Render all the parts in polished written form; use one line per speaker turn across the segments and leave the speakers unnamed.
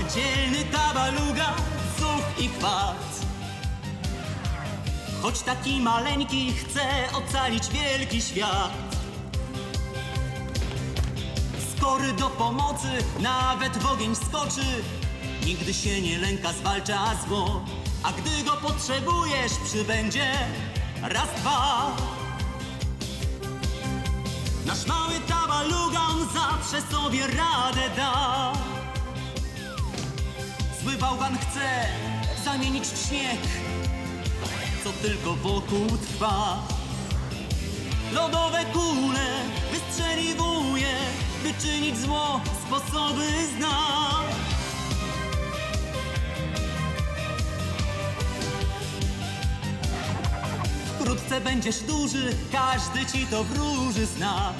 dzielny tabaluga, zuch i wpad. Choć taki maleńki chce ocalić wielki świat. Skory do pomocy, nawet w ogień skoczy. Nigdy się nie lęka, zwalcza zło. A gdy go potrzebujesz, przybędzie raz, dwa. Nasz mały tabalugan zawsze sobie radę da. Zły bałwan chce zamienić w śnieg, co tylko wokół trwa. Lodowe kule wystrzeliwuje, by czynić zło, sposoby zna. Wkrótce będziesz duży, każdy ci to wróży z nas.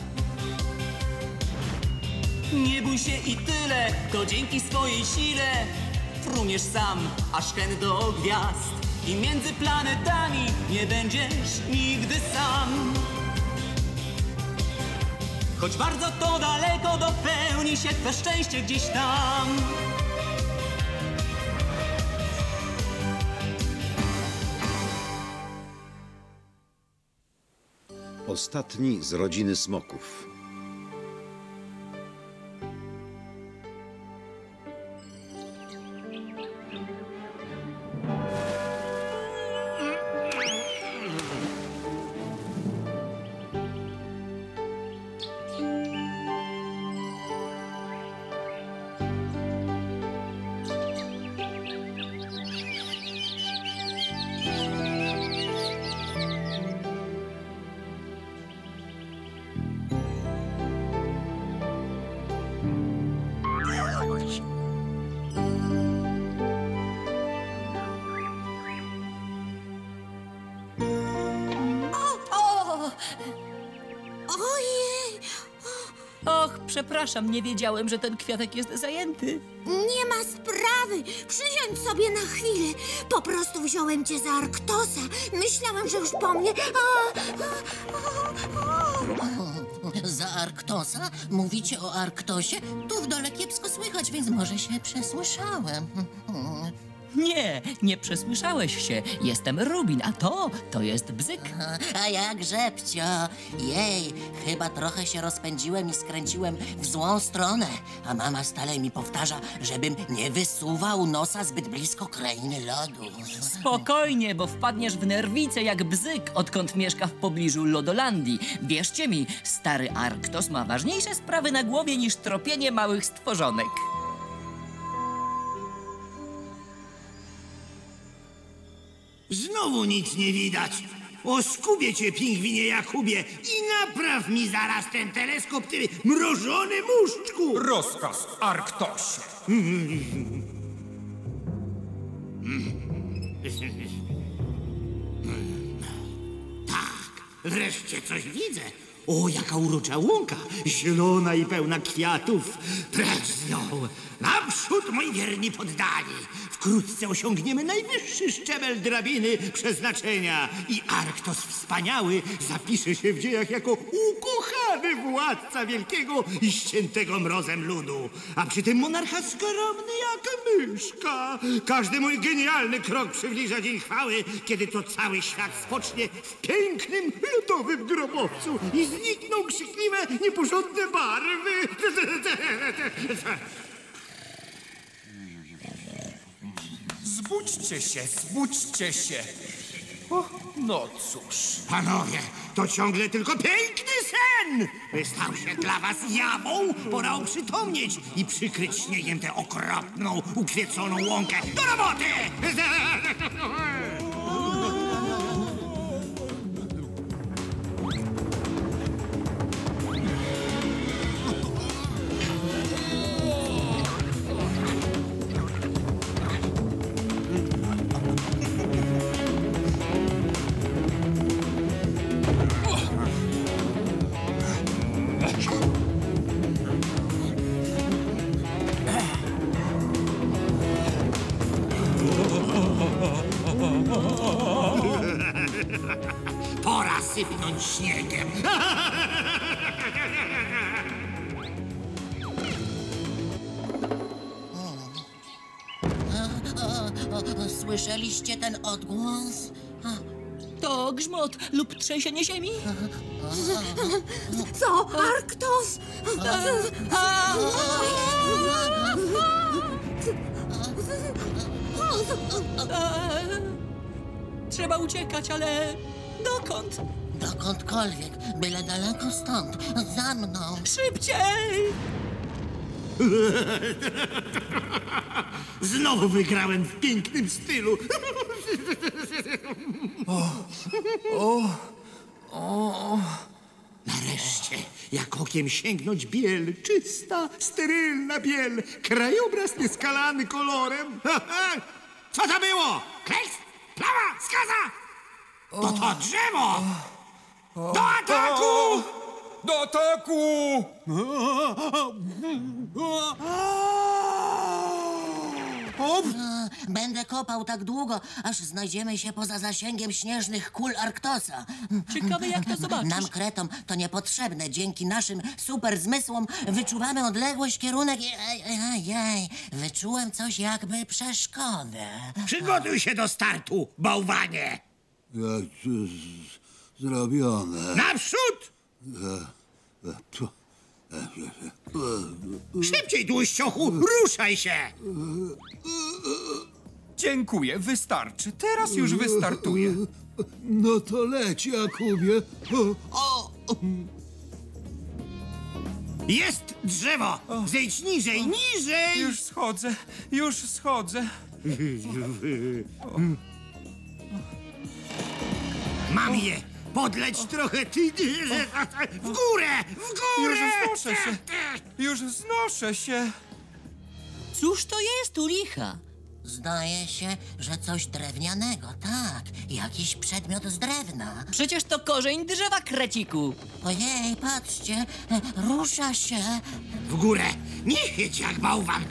Nie bój się i tyle, to dzięki swojej sile fruniesz sam, aż hen do gwiazd. I między planetami nie będziesz nigdy sam. Choć bardzo to daleko, dopełni się twe szczęście gdzieś tam.
Ostatni z rodziny smoków.
Och, przepraszam, nie wiedziałem, że ten kwiatek jest zajęty.
Nie ma sprawy. Przysiądź sobie na chwilę. Po prostu wziąłem cię za Arktosa. Myślałem, że już po mnie...
Za Arktosa? Mówicie o Arktosie? Tu w dole kiepsko słychać, więc może się przesłyszałem.
Nie, nie przesłyszałeś się. Jestem Rubin, a to jest Bzyk.
A jak żebcio? Jej, chyba trochę się rozpędziłem i skręciłem w złą stronę. A mama stale mi powtarza, żebym nie wysuwał nosa zbyt blisko krainy lodu.
Spokojnie, bo wpadniesz w nerwicę jak Bzyk, odkąd mieszka w pobliżu Lodolandii. Wierzcie mi, stary Arktos ma ważniejsze sprawy na głowie niż tropienie małych stworzonek.
Znowu nic nie widać. Oskubię cię, pingwinie Jakubie, i napraw mi zaraz ten teleskop, ty mrożony muszczku!
Rozkaz, Arktosie.
Tak, wreszcie coś widzę. O, jaka urocza łąka, zielona i pełna kwiatów. Precz z nią, naprzód, moi wierni poddani. Wkrótce osiągniemy najwyższy szczebel drabiny przeznaczenia i Arktos wspaniały zapisze się w dziejach jako ukochany władca wielkiego i ściętego mrozem ludu. A przy tym monarcha skromny jak myszka. Każdy mój genialny krok przybliża dzień chwały, kiedy to cały świat spocznie w pięknym, lodowym grobowcu i znikną krzykliwe, nieporządne barwy.
Zbudźcie się, zbudźcie się. O, no cóż.
Panowie, to ciągle tylko piękny sen! Stał się dla was jawą, pora oprzytomnieć i przykryć śniegiem tę okropną, ukwieconą łąkę. Do roboty! Pora sypnąć śniegiem.
Słyszeliście ten odgłos?
To grzmot lub trzęsienie ziemi?
Co, Arktos?
Trzeba uciekać, ale dokąd?
Dokądkolwiek, byle daleko stąd. Za mną.
Szybciej!
Znowu wygrałem w pięknym stylu. Nareszcie, jak okiem sięgnąć biel, czysta, sterylna biel, krajobraz nieskalany kolorem. Co to było? Klejs? Plama? Skaza? To drzewo! Do ataku!
Do ataku!
Będę kopał tak długo, aż znajdziemy się poza zasięgiem śnieżnych kul Arktosa.
Ciekawe, jak to zobaczysz.
Nam, kretom, to niepotrzebne. Dzięki naszym super zmysłom wyczuwamy odległość, kierunek i... Ej, wyczułem coś jakby przeszkodę.
Przygotuj się do startu, bałwanie!
Zrobione.
Naprzód! Szybciej, tłuściochu, ruszaj się!
Dziękuję, wystarczy. Teraz już wystartuję.
No to leć, Jakubie.
Jest drzewo! Zejdź niżej, niżej!
Już schodzę.
Mam je! Podleć trochę, ty... W górę! W górę!
Już wznoszę się.
Cóż to jest u licha?
Zdaje się, że coś drewnianego, tak. Jakiś przedmiot z drewna.
Przecież to korzeń drzewa, kreciku.
Ojej, patrzcie, rusza się.
W górę! Nie jedź jak bałwan!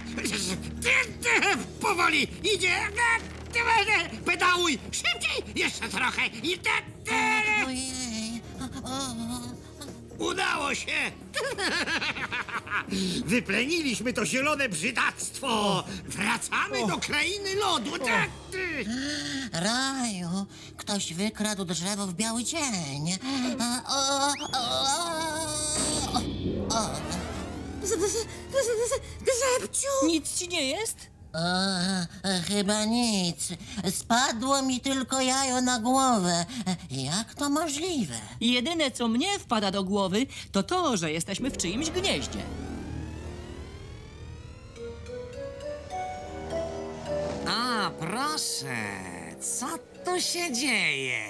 Powoli! Idzie! Pedałuj! Szybciej! Jeszcze trochę! I...
Ojej.
Udało się! Wypleniliśmy to zielone brzydactwo! Wracamy do krainy lodu!
Raju, ktoś wykradł drzewo w biały dzień.
Grzebciu!
Nic ci nie jest?
Chyba nic. Spadło mi tylko jajo na głowę. Jak to możliwe?
Jedyne, co mnie wpada do głowy, to to, że jesteśmy w czyimś gnieździe.
A, proszę, co tu się dzieje?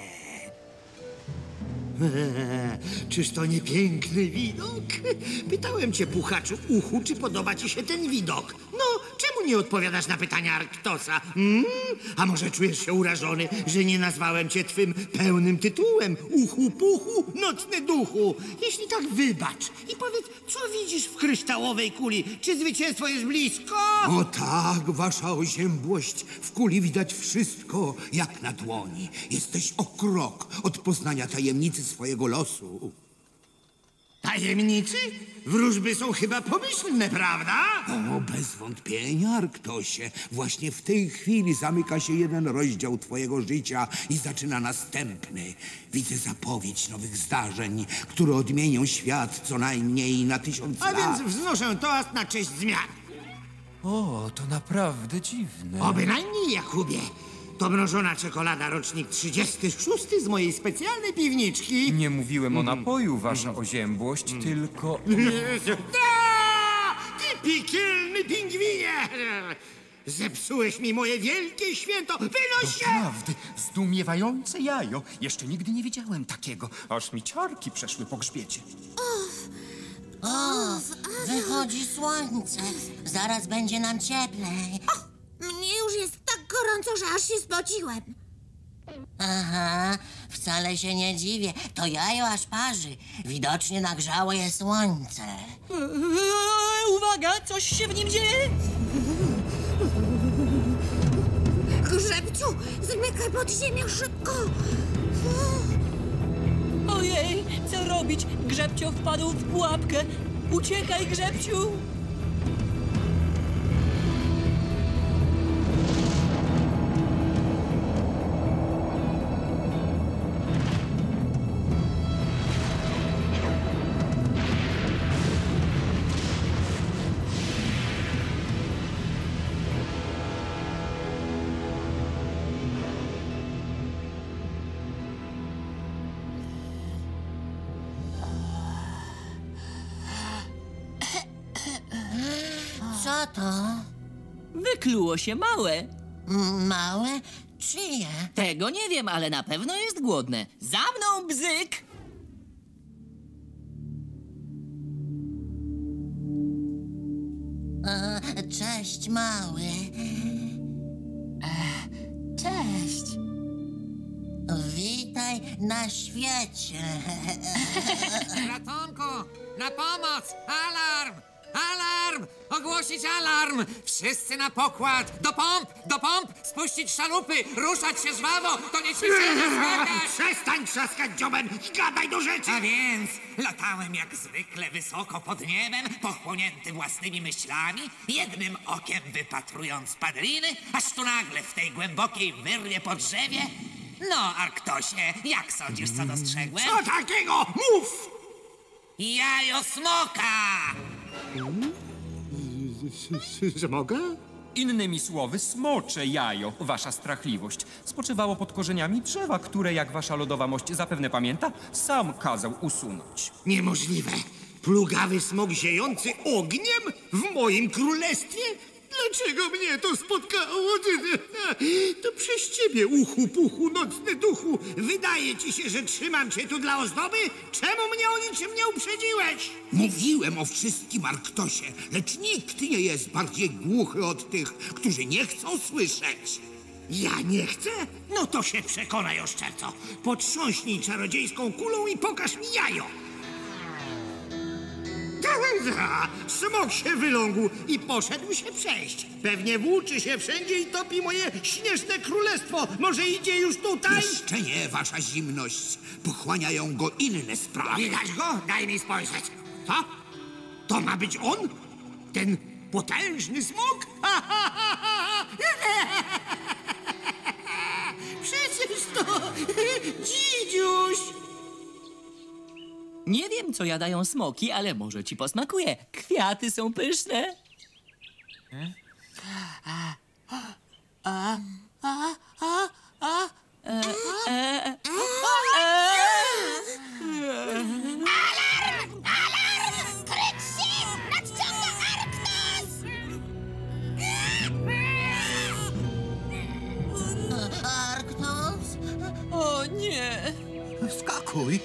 Czyż to nie piękny widok? Pytałem cię, puchaczu uchu, czy podoba ci się ten widok. No, czemu nie odpowiadasz na pytania Arktosa? A może czujesz się urażony, że nie nazwałem cię twym pełnym tytułem? Uchu, puchu, nocny duchu. Jeśli tak, wybacz i powiedz, co widzisz w kryształowej kuli? Czy zwycięstwo jest blisko?
O tak, wasza oziębłość. W kuli widać wszystko, jak na dłoni. Jesteś o krok od poznania tajemnicy swojego losu.
Tajemnicy? Wróżby są chyba pomyślne, prawda?
O, bez wątpienia, Arktosie. Właśnie w tej chwili zamyka się jeden rozdział twojego życia i zaczyna następny. Widzę zapowiedź nowych zdarzeń, które odmienią świat co najmniej na 1000
A
lat.
więc wznoszę toast na cześć zmian.
O, to naprawdę dziwne.
O bynajmniej, Jakubie. To mrożona czekolada, rocznik 36 z mojej specjalnej piwniczki.
Nie mówiłem o napoju, wasza oziębłość, tylko...
Ty piekielny pingwinie! Zepsułeś mi moje wielkie święto! Wynoś się!
Naprawdę, zdumiewające jajo. Jeszcze nigdy nie widziałem takiego. Aż mi ciarki przeszły po grzbiecie.
O, wychodzi słońce. Zaraz będzie nam cieplej.
Mnie już jest tak gorąco, że aż się spociłem.
Aha, wcale się nie dziwię. To jajo aż parzy. Widocznie nagrzało je słońce.
Uwaga, coś się w nim dzieje?
Grzebciu, zmykaj pod ziemię szybko.
Ojej, co robić? Grzebcio wpadł w pułapkę. Uciekaj, Grzebciu!
Co to?
Wykluło się małe.
Małe? Czyje?
Tego nie wiem, ale na pewno jest głodne. Za mną, bzyk!
Cześć, mały.
Cześć.
Witaj na świecie.
Ratunku! Na pomoc! Alarm! Alarm! Ogłosić alarm! Wszyscy na pokład! Do pomp! Do pomp! Spuścić szalupy! Ruszać się żwawo! To nie ćwiczenie skakać!
Przestań trzaskać dziobem i gadaj do rzeczy!
A więc latałem jak zwykle wysoko pod niebem, pochłonięty własnymi myślami, jednym okiem wypatrując padliny, aż tu nagle w tej głębokiej wyrwie po drzewie. No, Arktosie, jak sądzisz, co dostrzegłem?
Co takiego? Mów!
Jajo smoka!
Że mogę?
Innymi słowy, smocze jajo, wasza strachliwość, spoczywało pod korzeniami drzewa, które, jak wasza lodowa mość zapewne pamięta, sam kazał usunąć.
Niemożliwe. Plugawy smok ziejący ogniem w moim królestwie? Dlaczego mnie to spotkało? To przez ciebie, uchu, puchu, nocny duchu. Wydaje ci się, że trzymam cię tu dla ozdoby? Czemu mnie o niczym nie uprzedziłeś?
Mówiłem o wszystkim, Arktosie, lecz nikt nie jest bardziej głuchy od tych, którzy nie chcą słyszeć.
Ja nie chcę? No to się przekonaj, oszczerco. Potrząśnij czarodziejską kulą i pokaż mi jajo. Smok się wylągł i poszedł się przejść. Pewnie włóczy się wszędzie i topi moje śnieżne królestwo. Może idzie już tutaj?
Jeszcze nie, wasza zimność. Pochłaniają go inne sprawy.
Widać go? Daj mi spojrzeć. Co? To ma być on? Ten potężny smok? Przecież to dzidziuś.
Nie wiem, co jadają smoki, ale może ci posmakuje. Kwiaty są pyszne.
Krycie! Nadciąga Arktos!
Arktos?
O nie!
Wskakuj.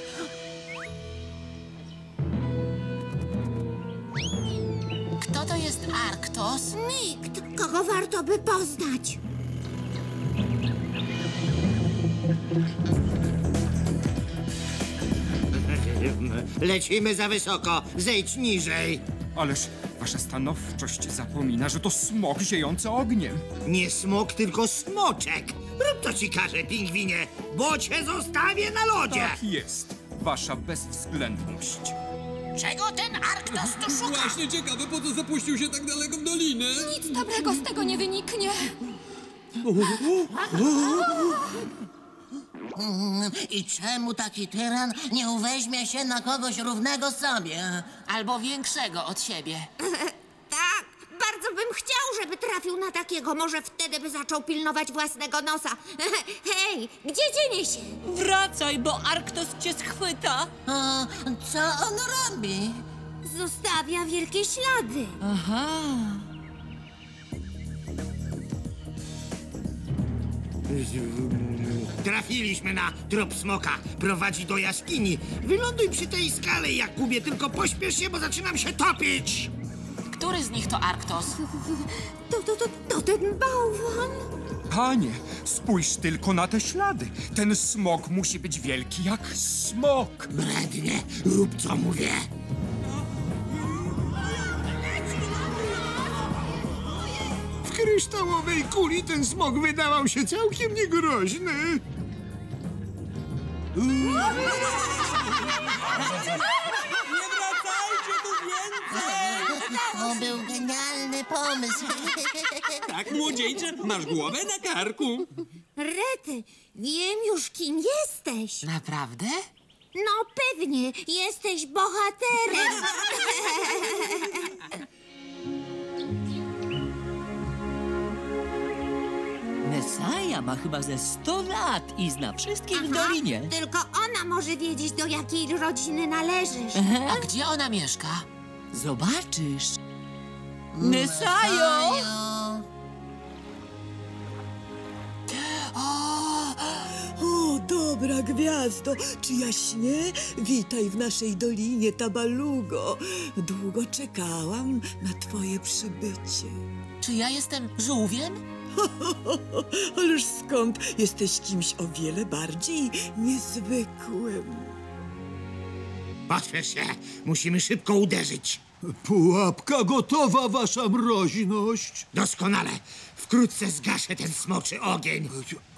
Kto to jest Arktos?
Nikt, kogo warto by poznać.
Lecimy za wysoko. Zejdź niżej.
Ależ wasza stanowczość zapomina, że to smok ziejący ogniem.
Nie smok, tylko smoczek. Rób to ci każe, pingwinie, bo cię zostawię na lodzie.
Tak jest, wasza bezwzględność.
Czego ten Arktos tu szuka?
Właśnie ciekawe, po co zapuścił się tak daleko w dolinę.
Nic dobrego z tego nie wyniknie.
I czemu taki tyran nie uweźmie się na kogoś równego sobie? Albo większego od siebie.
Tak, bardzo bym chciał, żeby trafił na takiego. Może wtedy by zaczął pilnować własnego nosa. Hej, gdzie dzienie się?
Wracaj, bo Arktos cię schwyta.
A co on robi?
Zostawia wielkie ślady.
Aha.
Trafiliśmy na trop smoka. Prowadzi do jaskini. Wyląduj przy tej skale, Jakubie, tylko pośpiesz się, bo zaczynam się topić.
Który z nich to Arktos?
To ten bałwan.
Panie, spójrz tylko na te ślady. Ten smok musi być wielki jak smok.
Brednie, rób co mówię. W kryształowej kuli ten smok wydawał się całkiem niegroźny.
To był genialny pomysł.
Tak, młodzieńcze, masz głowę na karku.
Rety, wiem już, kim jesteś.
Naprawdę?
No pewnie, jesteś bohaterem.
Mesaja ma chyba ze 100 lat i zna wszystkich w dolinie.
Tylko ona może wiedzieć, do jakiej rodziny należysz.
A gdzie ona mieszka?
Zobaczysz. Nesajo!
O, dobra gwiazdo, czy ja śnię? Witaj w naszej dolinie, Tabalugo. Długo czekałam na twoje przybycie.
Czy ja jestem żółwiem?
Ależ skąd? Jesteś kimś o wiele bardziej niezwykłym.
Pośpiesz się, musimy szybko uderzyć.
Pułapka gotowa, wasza mroźność.
Doskonale. Wkrótce zgaszę ten smoczy ogień.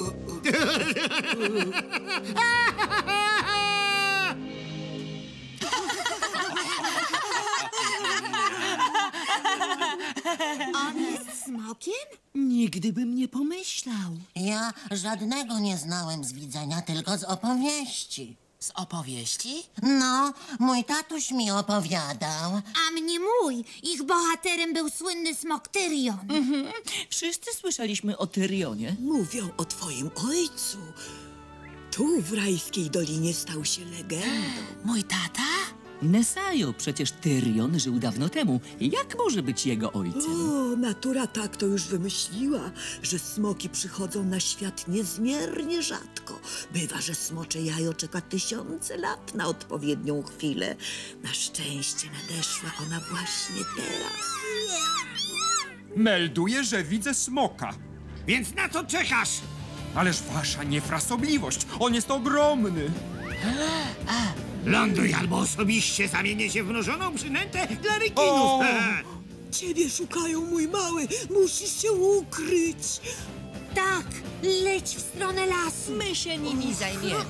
On jest smokiem?
Nigdy bym nie pomyślał.
Ja żadnego nie znałem z widzenia, tylko z opowieści.
Z opowieści?
No, mój tatuś mi opowiadał.
A mnie mój. Ich bohaterem był słynny smok Tyrion.
Wszyscy słyszeliśmy o Tyrionie.
Mówią o twoim ojcu. Tu w rajskiej dolinie stał się legendą.
Mój tata?
Nesajo, przecież Tyrion żył dawno temu. Jak może być jego ojcem?
O, natura tak to już wymyśliła, że smoki przychodzą na świat niezmiernie rzadko. Bywa, że smocze jajo czeka tysiące lat na odpowiednią chwilę. Na szczęście nadeszła ona właśnie teraz.
Melduję, że widzę smoka.
Więc na co czekasz?
Ależ wasza niefrasobliwość, on jest ogromny.
Ląduj, albo osobiście zamienię się w mrożoną przynętę dla rekinów.
Ciebie szukają, mój mały. Musisz się ukryć.
Tak, leć w stronę lasu.
My się nimi zajmiemy.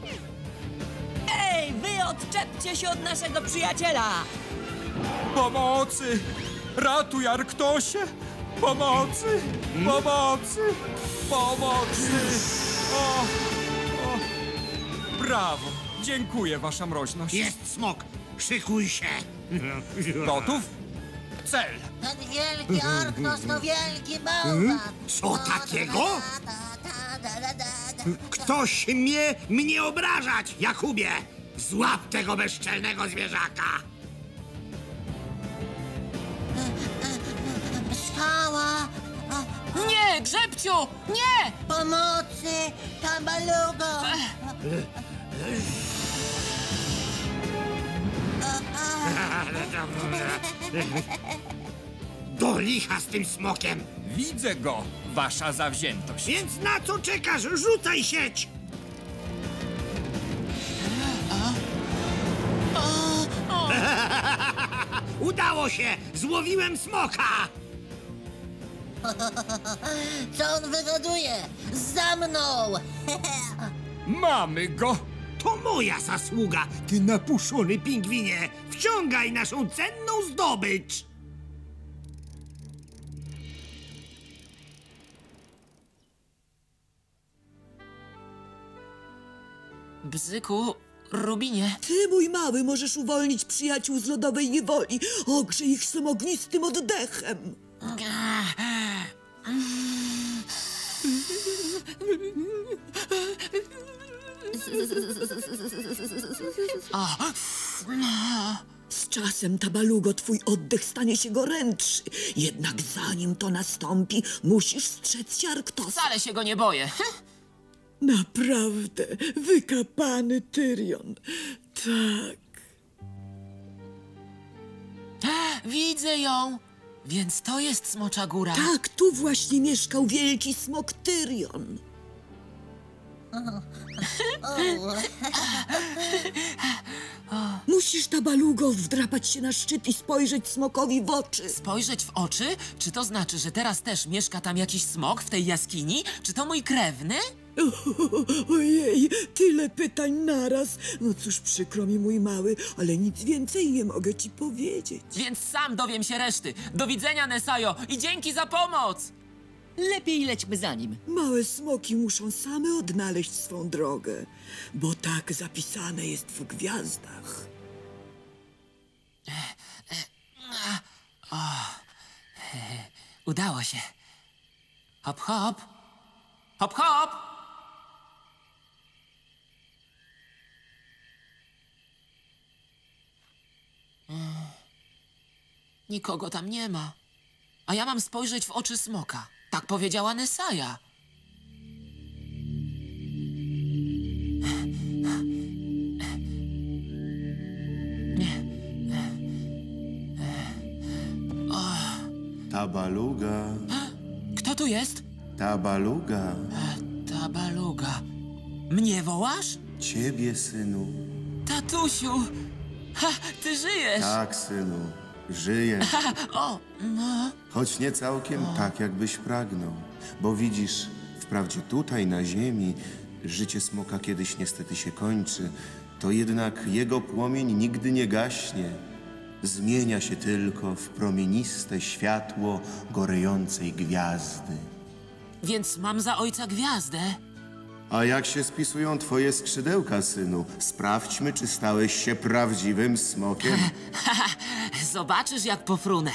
Ej, wy odczepcie się od naszego przyjaciela!
Pomocy! Ratuj, Arktosie! Pomocy! Pomocy! Pomocy! O! Brawo! Dziękuję, wasza mroźność.
Jest smok. Szykuj się.
Gotów? Cel!
Ten wielki Arktos to wielki bałwan.
Co takiego? Ktoś mnie obrażać, Jakubie! Złap tego bezczelnego zwierzaka!
Skała!
Nie, Grzebciu! Nie!
Pomocy! Tabalugo!
Do licha z tym smokiem!
Widzę go, wasza zawziętość.
Więc na co czekasz? Rzucaj sieć! Udało się! Złowiłem smoka!
Co on wygaduje? Za mną!
Mamy go!
To moja zasługa, ty napuszony pingwinie! Wciągaj naszą cenną zdobycz!
Bzyku, Rubinie.
Ty, mój mały, możesz uwolnić przyjaciół z lodowej niewoli. Ogrzej ich swym ognistym oddechem. Z czasem, Tabalugo, twój oddech stanie się gorętszy. Jednak zanim to nastąpi, musisz strzec się Arktosa.
Wcale się go nie boję.
Naprawdę, wykapany Tyrion. Tak.
Widzę ją. Więc to jest Smocza Góra.
Tak, tu właśnie mieszkał wielki smok Tyrion. Musisz, Tabalugo, wdrapać się na szczyt i spojrzeć smokowi w oczy.
Spojrzeć w oczy? Czy to znaczy, że teraz też mieszka tam jakiś smok w tej jaskini? Czy to mój krewny?
Ojej, tyle pytań naraz. No cóż, przykro mi, mój mały, ale nic więcej nie mogę ci powiedzieć.
Więc sam dowiem się reszty. Do widzenia, Nesajo, i dzięki za pomoc!
Lepiej lećmy za nim.
Małe smoki muszą same odnaleźć swą drogę, bo tak zapisane jest w gwiazdach.
Udało się. Hop, hop. Hop, hop. Nikogo tam nie ma. A ja mam spojrzeć w oczy smoka. Tak powiedziała Nesaja.
Tabaluga.
Kto tu jest?
Tabaluga.
Tabaluga. Mnie wołasz?
Ciebie, synu.
Tatusiu! Ha, ty żyjesz!
Tak, synu. Żyję.
O, no.
Choć nie całkiem tak, jakbyś pragnął. Bo widzisz, wprawdzie tutaj na ziemi życie smoka kiedyś niestety się kończy, to jednak jego płomień nigdy nie gaśnie. Zmienia się tylko w promieniste światło gorejącej gwiazdy.
Więc mam za ojca gwiazdę.
A jak się spisują twoje skrzydełka, synu? Sprawdźmy, czy stałeś się prawdziwym smokiem.
Zobaczysz, jak pofrunę.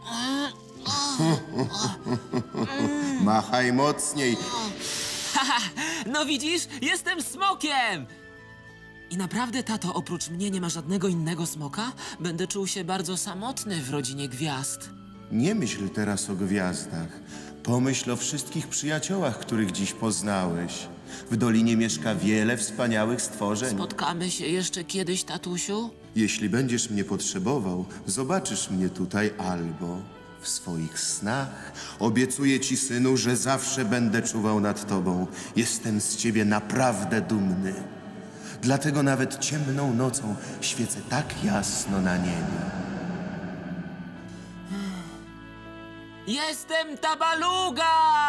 Machaj mocniej.
No widzisz, jestem smokiem! I naprawdę, tato, oprócz mnie nie ma żadnego innego smoka? Będę czuł się bardzo samotny w rodzinie gwiazd.
Nie myśl teraz o gwiazdach. Pomyśl o wszystkich przyjaciołach, których dziś poznałeś. W dolinie mieszka wiele wspaniałych stworzeń.
Spotkamy się jeszcze kiedyś, tatusiu?
Jeśli będziesz mnie potrzebował, zobaczysz mnie tutaj albo w swoich snach. Obiecuję ci, synu, że zawsze będę czuwał nad tobą. Jestem z ciebie naprawdę dumny. Dlatego nawet ciemną nocą świecę tak jasno na niebie.
Jestem Tabaluga!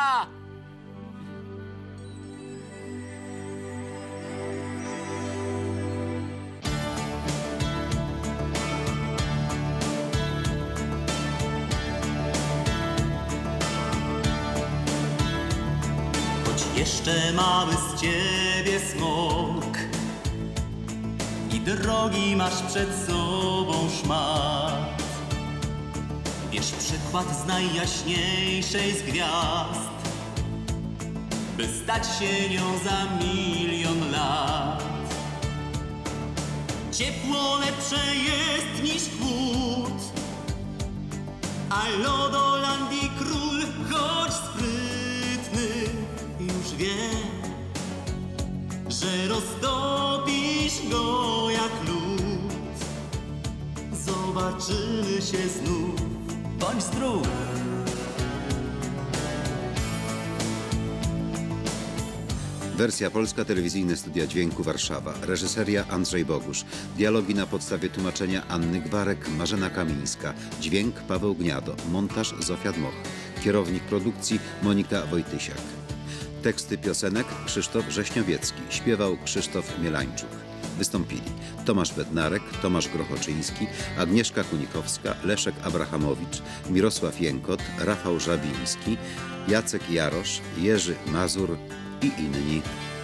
Choć jeszcze mały z ciebie smok i drogi masz przed sobą szmat. Bierz przykład z najjaśniejszej z gwiazd, by stać się nią za 1 000 000 lat. Ciepło lepsze jest niż chłód, a Lodolandii król, choć sprytny, już wie, że roztopisz go jak lód. Zobaczymy się znów. Bądź zdrów!
Wersja polska, Telewizyjne Studia Dźwięku Warszawa. Reżyseria Andrzej Bogusz. Dialogi na podstawie tłumaczenia Anny Gwarek, Marzena Kamińska. Dźwięk Paweł Gniado. Montaż Zofia Dmoch. Kierownik produkcji Monika Wojtysiak. Teksty piosenek Krzysztof Rześniowiecki. Śpiewał Krzysztof Mielańczuk. Wystąpili Tomasz Bednarek, Tomasz Grochoczyński, Agnieszka Kunikowska, Leszek Abrahamowicz, Mirosław Jękot, Rafał Żabiński, Jacek Jarosz, Jerzy Mazur i inni.